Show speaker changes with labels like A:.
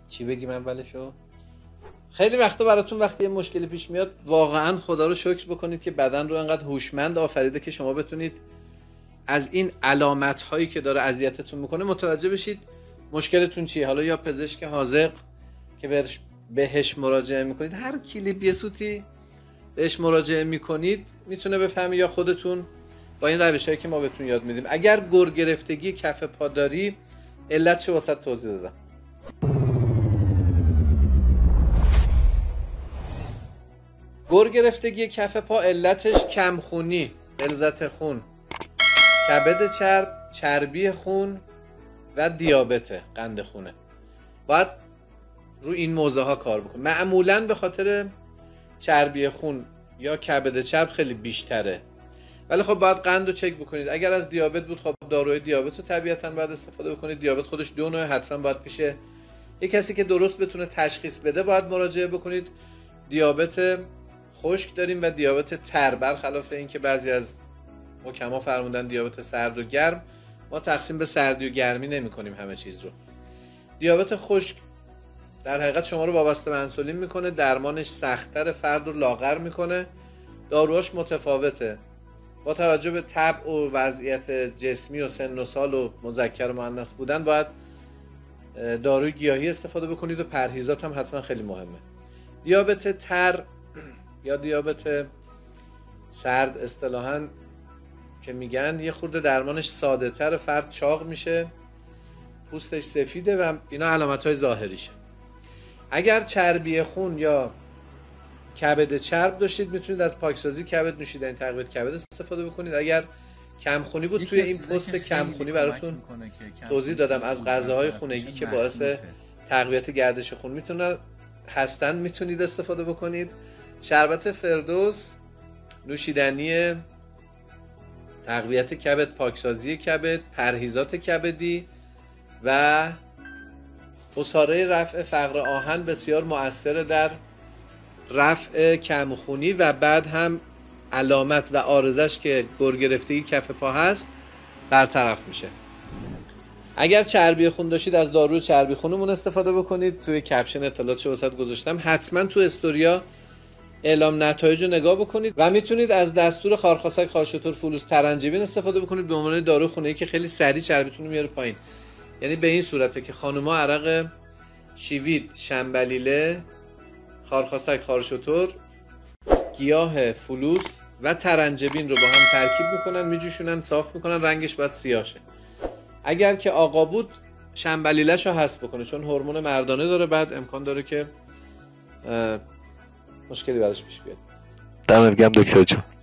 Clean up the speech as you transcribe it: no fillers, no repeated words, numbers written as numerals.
A: چی بگیم اولشو؟ خیلی وقتا براتون وقتی یه مشکلی پیش میاد واقعا خدا رو شکر بکنید که بدن رو انقدر هوشمند آفریده که شما بتونید از این علامت هایی که داره اذیتتون میکنه متوجه بشید مشکلتون چیه. حالا یا پزشک حاذق که بهش مراجعه میکنید، هر کلیپ یه سوتی بهش مراجعه میکنید میتونه بفهمی، یا خودتون با این روشایی که ما بهتون یاد میدیم. اگر گر گرفتگی کف پا داری، علتشو واسط توضیح دادم. گر گرفتگی کف پا علتش کمخونی، غلظت خون، کبد چرب، چربی خون و دیابته، قند خونه. باید رو این موضوع ها کار بکن. معمولاً به خاطر چربی خون یا کبد چرب خیلی بیشتره، ولی خب باید قند رو چک بکنید. اگر از دیابت بود خب داروی دیابت رو طبیعتاً باید استفاده بکنید. دیابت خودش دو نوع، حتما باید پیش یک کسی که درست بتونه تشخیص بده باید مراجعه بکنید. دیابت خشک داریم و دیابت تر. برخلاف این که بعضی از حکما فرمودن دیابت سرد و گرم، ما تقسیم به سردی و گرمی نمی کنیم همه چیز رو. دیابت خشک در حقیقت شما رو وابسته به انسولین میکنه، درمانش سخت‌تر، فرد رو لاغر میکنه، داروهاش متفاوته. با توجه به طبع و وضعیت جسمی و سن و سال و مذکر و مؤنث بودن باید داروی گیاهی استفاده بکنید و پرهیزات هم حتما خیلی مهمه. دیابت تر یا دیابت سرد اصطلاحاً که میگن یه خورده درمانش ساده تر، فرد چاق میشه، پوستش سفیده و اینا علامت‌های ظاهریشه. اگر چربی خون یا کبد چرب داشتید میتونید از پاکسازی کبد، نوشیدنی تقویت کبد استفاده بکنید. اگر کمخونی بود توی این پست کمخونی براتون توضیح دادم از غذاهای خونگی که باعث تقویت گردش خون میتونید استفاده بکنید. شربت فردوس، نوشیدنی تقویت کبد، پاکسازی کبد، پرهیزات کبدی و عصاره رفع فقر آهن بسیار مؤثر در رفع کمخونی و بعد هم علامت و عارضش که گر گرفتگی کف پا هست برطرف میشه. اگر چربی خون داشتید از داروی چربی خونمون استفاده بکنید. توی کپشن اطلاعاتش واسط گذاشتم، حتما تو استوریا اعلام نتایج رو نگاه بکنید و میتونید از دستور خارخاسک، خارشتور، فلوس، ترنجبین استفاده بکنید به عنوان دارو خونه‌ای که خیلی سریع چربیتون رو میاره پایین. یعنی به این صورته که خانوما عرق شیوید، شنبلیله، خارخاسک، خارشتور، گیاه فلوس و ترنجبین رو با هم ترکیب میکنن، میجوشونن، صاف میکنن، رنگش باید سیاه شه. اگر که آقا بود شنبلیله‌ش رو حذف بکنه چون هورمون مردانه داره، بعد امکان داره که مشکلی براش پیش بیاد.
B: دمت گرم دکتر جان.